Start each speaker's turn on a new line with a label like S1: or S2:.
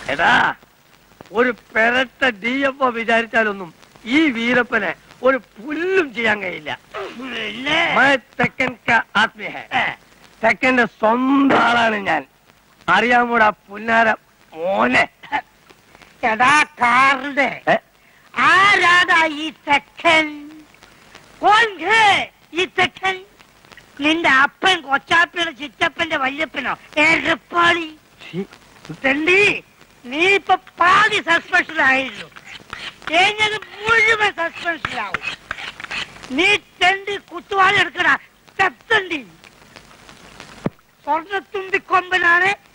S1: എടാ ഒരു പെരട്ട DFO വിചാരിച്ചാലൊന്നും ഈ വീരപ്പനെ ഒരു പുല്ലും ചെയ്യാൻ കഴിയില്ല. തെക്കന്റെ സ്വന്തം ആളാണ് ഞാൻ. അറിയാമൂടാ പുന്നാര മോനെ.
S2: എടാ കാറിന്റെ ആരാടാ ഈ തെക്കൻ? ഈ തെക്കൻ നിന്റെ അപ്പൻ കൊച്ചാപ്പയുടെ ചിറ്റപ്പന്റെ വല്യപ്പനോ? ഏഴപ്പാളി തെണ്ടി, നീ ഇപ്പൊ പാതി സസ്പെൻഷനായിരുന്നു. കഴിഞ്ഞത് മുഴുവൻ സസ്പെൻഷനാവും. നീ തെണ്ടി കുത്തുവാളി എടുക്കടാ തെത്തണ്ടി. സ്വർണ്ണത്തുമ്പി കൊമ്പനാണ്